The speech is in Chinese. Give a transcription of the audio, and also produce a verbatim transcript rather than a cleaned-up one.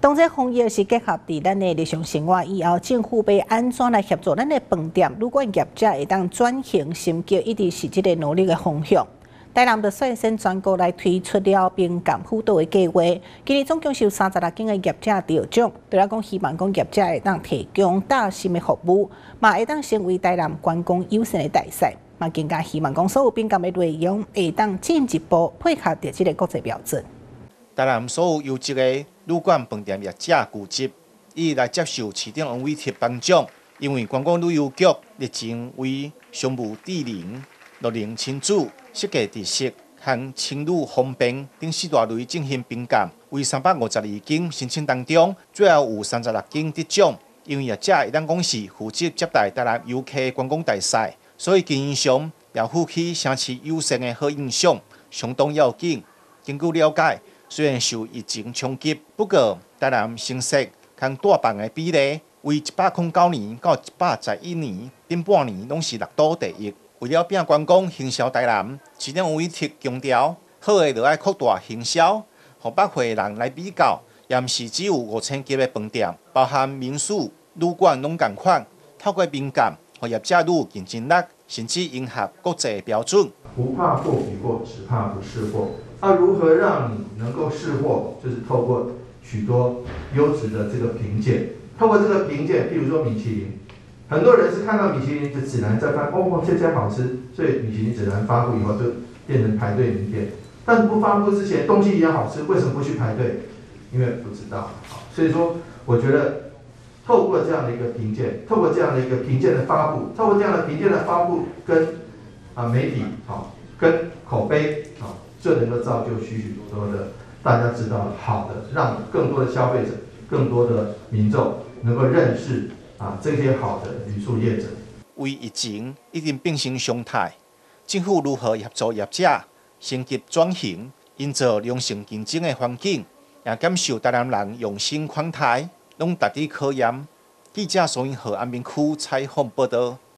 当这防疫是结合伫咱的日常生活以后，政府要安怎来协助咱的饭店、旅馆业者会当转型升级，一直是这个努力的方向。台南的率先全国来推出了宾感辅导的计划，今年总共是有三十六间的业者得奖，对咱讲希望讲业者会当提供大心的服务，嘛会当成为台南观光优胜的大赛，嘛更加希望讲所有宾感的内容会当进一步配合着这个国际标准。 台南所有优质的旅馆、饭店业者聚集，伊来接受市长王伟提颁奖，因为观光旅游局日前为商务智能、乐龄亲子、设计知识和青旅方便等四大类进行评鉴，为三百五十二间申请当中，最后有三十六间得奖。因为业者会当讲是负责接待台南游客观光大赛，所以经营上也负起城市优胜的好印象，相当要紧。根据了解，虽然受疫情冲击，不过台南成色和大棒的比例为一百零九年到一百十一年，顶半年拢是六都第一。为了拼观光行销台南，市长王伟提强调，好的就要扩大行销，让百会人来比较，也毋是只有五千间的饭店，包含民宿、旅馆拢共款，透过宾感，让业者愈有竞争力，甚至迎合国际标准。 不怕货比货，只怕不是货。那如何让你能够识货？就是透过许多优质的这个评鉴，透过这个评鉴，譬如说米其林。很多人是看到米其林的指南在发，哦，这家好吃，所以米其林指南发布以后就变成排队名店。但是不发布之前，东西一样好吃，为什么不去排队？因为不知道。所以说，我觉得透过这样的一个评鉴，透过这样的一个评鉴的发布，透过这样的评鉴的发布跟啊媒体好跟口碑好，就能够造就许许多多的大家知道好的，让更多的消费者、更多的民众能够认识。啊，这些好的旅宿业者， 为疫情已经变成常态，政府如何协助业者升级转型，营造良性竞争的环境，也感受台南人用心款待，拢值得考验。记者苏英和安平区采访报道。